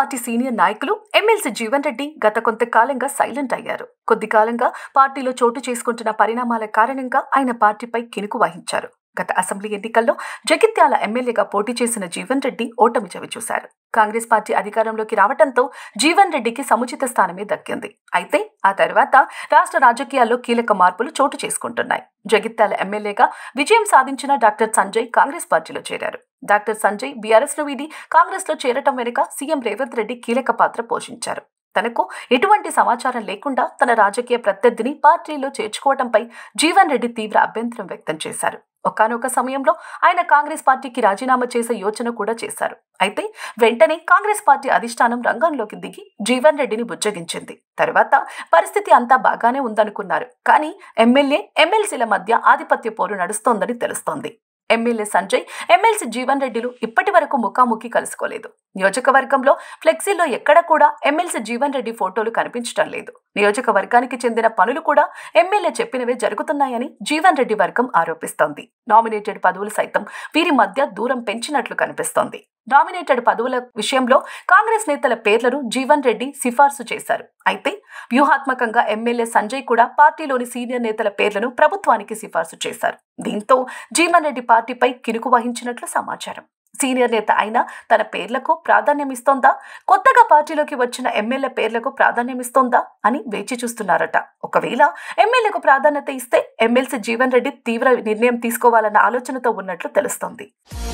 Party senior నాయకులు MLC Jeevan Reddy గత కొంతకాలంగా సైలెంట్ అయ్యారు. కొద్ది కాలంగా పార్టీలో చోటు చేసుకుంటున్న పరిణామాల కారణంగా ఆయన పార్టీపై కినుకు వహించారు. గత అసెంబ్లీ ఎన్నికల్లో జగిత్యాల ఎమ్మెల్యేగా పోటీ చేసిన జీవన్ రెడ్డి ఓటమి చవిచూశారు. కాంగ్రెస్ పార్టీ అధికారంలోకి రావడంతో జీవన్ రెడ్డికి సముచిత స్థానమే దక్కింది. అయితే ఆ తర్వాత రాష్ట్ర రాజకీయాల్లో కీలక మార్పులు చోటు చేసుకుంటున్నాయి. జగిత్యాల ఎమ్మెల్యేగా విజయం సాధించిన డాక్టర్ సంజయ్ కాంగ్రెస్ పార్టీలో చేరారు. డాక్టర్ సంజయ్ బీఆర్ఎస్ ను వీడి కాంగ్రెస్ లో చేరటం వెనుక సీఎం రేవంత్ రెడ్డి కీలక పాత్ర పోషించారు. తనకు ఎటువంటి సమాచారం లేకుండా తన రాజకీయ ప్రత్యర్థిని పార్టీలో చేర్చుకోవడంపై జీవన్ రెడ్డి తీవ్ర అభ్యంతరం వ్యక్తం చేశారు. ఒకానొక సమయంలో ఆయన కాంగ్రెస్ పార్టీకి రాజీనామా చేసే యోచన కూడా చేశారు. అయితే వెంటనే కాంగ్రెస్ పార్టీ అధిష్టానం రంగంలోకి దిగి జీవన్ రెడ్డిని బుజ్జగించింది. తర్వాత పరిస్థితి అంతా బాగానే ఉందనుకున్నారు. కానీ ఎమ్మెల్సీల మధ్య ఆధిపత్య పోరు నడుస్తోందని తెలుస్తోంది. ఎమ్మెల్యే సంజయ్, ఎమ్మెల్సీ జీవన్ రెడ్డిలు ఇప్పటి వరకు ముఖాముఖి కలుసుకోలేదు. నియోజకవర్గంలో ఫ్లెక్సీల్లో ఎక్కడ కూడా ఎమ్మెల్సీ జీవన్ రెడ్డి ఫోటోలు కనిపించడం లేదు. నియోజకవర్గానికి చెందిన పనులు కూడా ఎమ్మెల్యే చెప్పినవే జరుగుతున్నాయని జీవన్ రెడ్డి వర్గం ఆరోపిస్తోంది. నామినేటెడ్ పదవులు సైతం వీరి మధ్య దూరం పెంచినట్లు కనిపిస్తోంది. నామినేటెడ్ పదవుల విషయంలో కాంగ్రెస్ నేతల పేర్లను జీవన్ రెడ్డి సిఫార్సు చేశారు. అయితే వ్యూహాత్మకంగా ఎమ్మెల్యే సంజయ్ కూడా పార్టీలోని సీనియర్ నేతల పేర్లను ప్రభుత్వానికి సిఫార్సు చేశారు. దీంతో జీవన్ రెడ్డి పార్టీపై కినుకు వహించినట్లు సమాచారం. సీనియర్ నేత అయినా తన పేర్లకు ప్రాధాన్యమిస్తోందా, కొత్తగా పార్టీలోకి వచ్చిన ఎమ్మెల్యే పేర్లకు ప్రాధాన్యమిస్తోందా అని వేచి చూస్తున్నారట. ఒకవేళ ఎమ్మెల్యేకు ప్రాధాన్యత ఇస్తే ఎమ్మెల్సీ జీవన్ రెడ్డి తీవ్ర నిర్ణయం తీసుకోవాలన్న ఆలోచనతో ఉన్నట్లు తెలుస్తోంది.